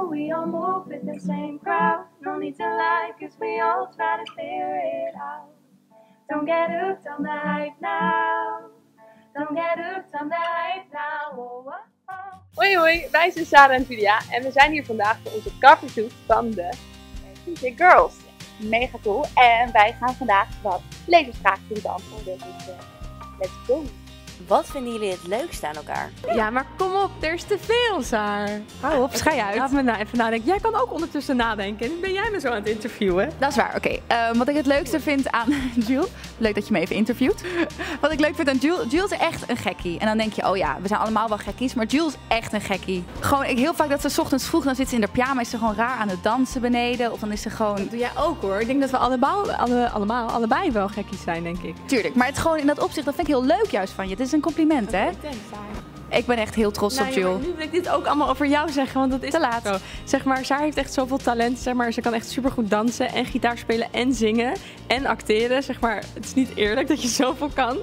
oh, we all move with the same crowd. No need to lie, cause we all try to figure it out. Don't get hooked on the hype now. Don't get hooked on the hype now. Oh, oh, oh. Hoi hoi, wij zijn Sarah en Julia en we zijn hier vandaag voor onze covershoot van de DJ Girls. Mega cool. En wij gaan vandaag wat lezersvragen beantwoorden. Dus let's go. Wat vinden jullie het leukste aan elkaar? Ja, maar kom op, er is te veel, Saar. Hou op, schei uit. Laat me nou even nadenken. Jij kan ook ondertussen nadenken. Nu ben jij me zo aan het interviewen. Dat is waar, oké. Wat ik het leukste vind aan Jules... Leuk dat je me even interviewt. Wat ik leuk vind aan Jules... Jules is echt een gekkie. En dan denk je, oh ja, we zijn allemaal wel gekkies. Maar Jules is echt een gekkie. Gewoon, heel vaak dat ze 's ochtends vroeg... dan zit ze in haar pyjama, is ze gewoon raar aan het dansen beneden. Of dan is ze gewoon... Dat doe jij ook, hoor. Ik denk dat we allebei wel gekkies zijn, denk ik. Tuurlijk, maar het gewoon in dat opzicht... dat vind ik heel leuk juist van je. Het is een compliment, hè? Ik ben echt heel trots op Jules. Nu wil ik dit ook allemaal over jou zeggen, want dat is te laat. Zo. Zeg maar, Saar heeft echt zoveel talent. Zeg maar, ze kan echt supergoed dansen en gitaar spelen en zingen en acteren. Zeg maar, het is niet eerlijk dat je zoveel kan.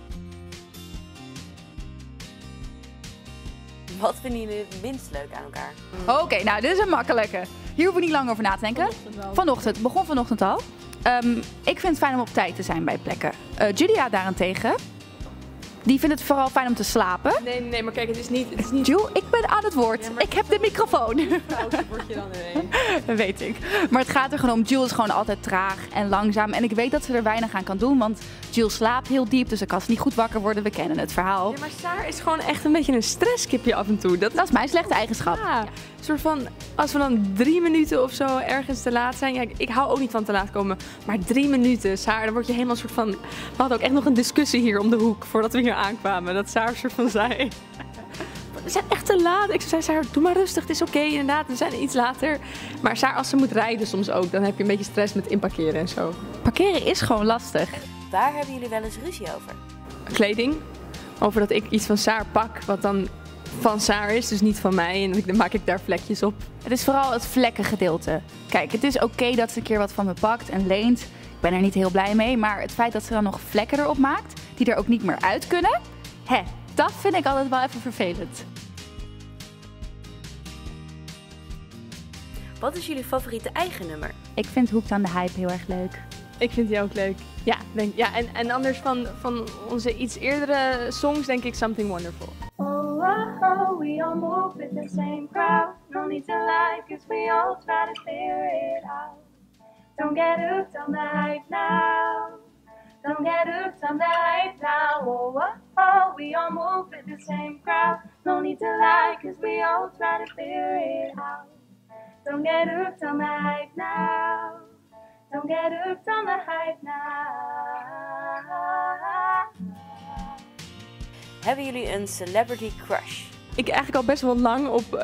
Wat vinden jullie het minst leuk aan elkaar? Oké, nou, dit is een makkelijke. Hier hoeven we niet lang over na te denken. Vanochtend. Het begon vanochtend al. Ik vind het fijn om op tijd te zijn bij plekken. Julia daarentegen... Die vindt het vooral fijn om te slapen. Nee, maar kijk, het is niet... Jules, ik ben aan het woord. Ja, ik heb de microfoon. Word je dan ineens. Dat weet ik. Maar het gaat er gewoon om, Jules is gewoon altijd traag en langzaam. En ik weet dat ze er weinig aan kan doen, want Jules slaapt heel diep. Dus dan kan ze niet goed wakker worden. We kennen het verhaal. Ja, maar Saar is gewoon echt een beetje een stresskipje af en toe. Dat is mijn slechte eigenschap. Ja. Een soort van, als we dan 3 minuten of zo ergens te laat zijn. Ja, ik hou ook niet van te laat komen. Maar 3 minuten, Saar, dan word je helemaal een soort van... We hadden ook echt nog een discussie hier om de hoek voordat we hier aankwamen. Dat Saar een soort van zei... We zijn echt te laat. Ik zei, Saar, doe maar rustig. Het is oké, inderdaad. We zijn iets later. Maar Saar, als ze moet rijden soms ook, dan heb je een beetje stress met inparkeren en zo. Parkeren is gewoon lastig. Waar hebben jullie wel eens ruzie over? Kleding. Over dat ik iets van Saar pak, wat dan van Saar is, dus niet van mij. En dan maak ik daar vlekjes op. Het is vooral het vlekkengedeelte. Kijk, het is oké dat ze een keer wat van me pakt en leent. Ik ben er niet heel blij mee. Maar het feit dat ze dan nog vlekken erop maakt, die er ook niet meer uit kunnen. Dat vind ik altijd wel even vervelend. Wat is jullie favoriete eigen nummer? Ik vind Hooked on the Hype heel erg leuk. Ik vind die ook leuk. Ja, en anders van onze iets eerdere songs denk ik Something Wonderful. Oh, oh, oh, we all move with the same crowd. No need to lie, cause we all try to figure it out. Don't get hooked on the hype now. Don't get hooked on the hype now. Oh, oh, oh, we all move with the same crowd. No need to lie, cause we all try to figure it out. Don't get hooked on the hype now. Don't get hooked on the hype now. Hebben jullie een celebrity crush? Ik eigenlijk al best wel lang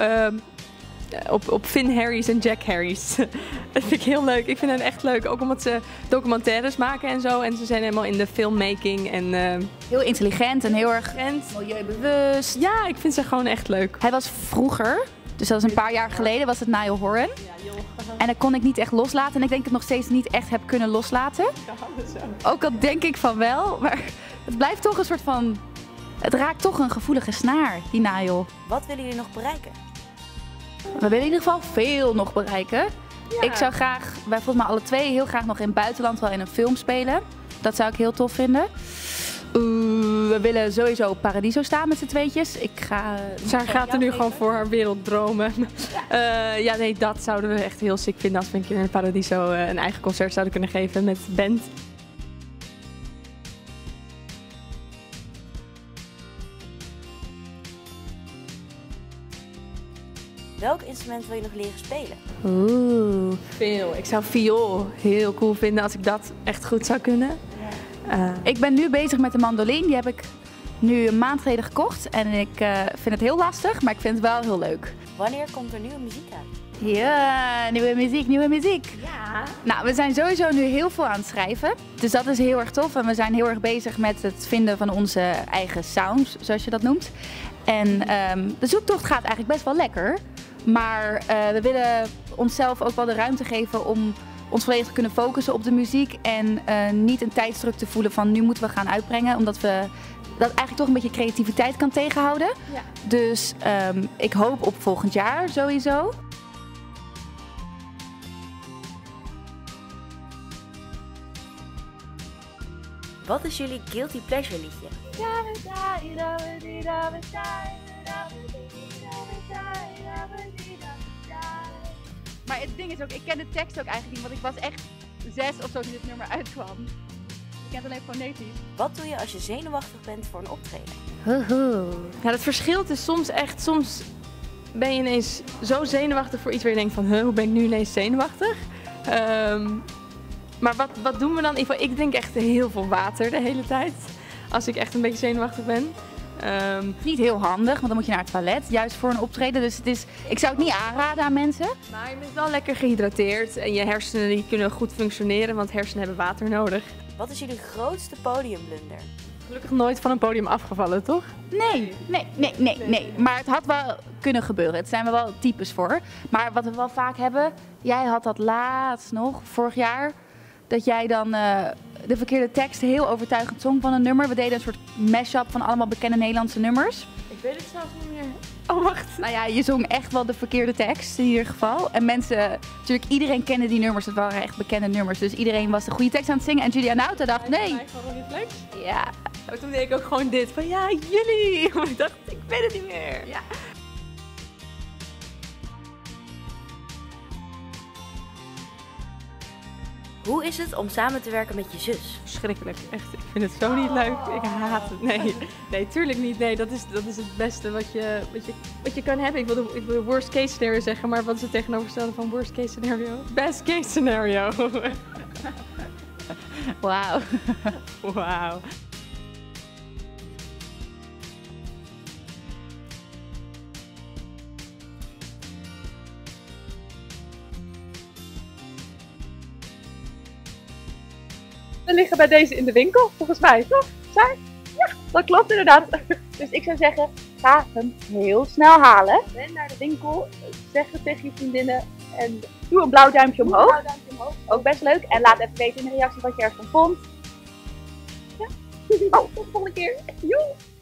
op Finn Harris en Jack Harris. Dat vind ik heel leuk. Ik vind hen echt leuk. Ook omdat ze documentaires maken en zo. En ze zijn helemaal in de filmmaking. En, heel intelligent en heel erg milieubewust. Ja, ik vind ze gewoon echt leuk. Hij was vroeger, dus dat was een paar jaar geleden, was het Niall Horan. En dat kon ik niet echt loslaten. En ik denk dat ik nog steeds niet echt heb kunnen loslaten. Ook al denk ik van wel. Maar het blijft toch een soort van... Het raakt toch een gevoelige snaar, die Niall. Wat willen jullie nog bereiken? We willen in ieder geval veel nog bereiken. Ja. Ik zou graag, wij volgens mij alle twee, heel graag nog in het buitenland wel in een film spelen. Dat zou ik heel tof vinden. We willen sowieso op Paradiso staan met z'n tweetjes. Zij gaat er nu gewoon voor haar werelddromen. Ja, dat zouden we echt heel sick vinden als we een keer in Paradiso een eigen concert zouden kunnen geven met band. Welk instrument wil je nog leren spelen? Veel. Ik zou viool heel cool vinden als ik dat echt goed zou kunnen. Ik ben nu bezig met de mandoline. Die heb ik nu een maand geleden gekocht. En ik vind het heel lastig, maar ik vind het wel heel leuk. Wanneer komt er nieuwe muziek uit? Ja, nieuwe muziek. Ja. Nou, we zijn sowieso nu heel veel aan het schrijven. Dus dat is heel erg tof. En we zijn heel erg bezig met het vinden van onze eigen sound, zoals je dat noemt. En de zoektocht gaat eigenlijk best wel lekker. Maar we willen onszelf ook wel de ruimte geven om ons volledig te kunnen focussen op de muziek. En niet een tijdsdruk te voelen van nu moeten we gaan uitbrengen. Omdat we dat eigenlijk toch een beetje creativiteit kan tegenhouden. Ja. Dus ik hoop op volgend jaar sowieso. Wat is jullie guilty pleasure liedje? Maar het ding is ook, ik ken de tekst ook eigenlijk niet, want ik was echt 6 of zo toen dit nummer uitkwam. Ik ken het alleen fonetisch. Wat doe je als je zenuwachtig bent voor een optreden? Ja, het verschilt is soms echt, soms ben je ineens zo zenuwachtig voor iets waar je denkt van, hoe ben ik nu ineens zenuwachtig? Maar wat doen we dan? Ik drink echt heel veel water de hele tijd, als ik echt een beetje zenuwachtig ben. Niet heel handig, want dan moet je naar het toilet, juist voor een optreden. Dus ik zou het niet aanraden aan mensen. Maar je bent wel lekker gehydrateerd en je hersenen die kunnen goed functioneren, want hersenen hebben water nodig. Wat is jullie grootste podiumblunder? Gelukkig nooit van een podium afgevallen, toch? Nee. Maar het had wel kunnen gebeuren. Het zijn we wel types voor. Maar wat we wel vaak hebben, jij had dat laatst nog, vorig jaar, dat jij dan de verkeerde tekst heel overtuigend zong van een nummer. We deden een soort mashup van allemaal bekende Nederlandse nummers. Ik weet het zelfs niet meer. Oh, wacht. Nou ja, je zong echt wel de verkeerde tekst in ieder geval. En mensen, natuurlijk iedereen kende die nummers. Het waren echt bekende nummers. Dus iedereen was de goede tekst aan het zingen. En Julia Nauta dacht, nee. Van Ronnie Flex? Ja. Oh, toen deed ik ook gewoon dit. Van ja, jullie. Maar ik dacht, ik weet het niet meer. Ja. Hoe is het om samen te werken met je zus? Verschrikkelijk. Echt, ik vind het zo niet leuk. Ik haat het. Nee, tuurlijk niet. Nee, dat is het beste wat je kan hebben. Ik wil worst case scenario zeggen, maar wat is het tegenovergestelde van worst case scenario? Best case scenario. Wauw. Wauw. We liggen bij deze in de winkel, volgens mij, toch? Saar? Ja, dat klopt inderdaad. Dus ik zou zeggen, ga hem heel snel halen. Ren naar de winkel, zeg het tegen je vriendinnen en doe een blauw duimpje omhoog. Ook best leuk. En laat even weten in de reactie wat je ervan vond. Ja. Oh, tot de volgende keer. Joe!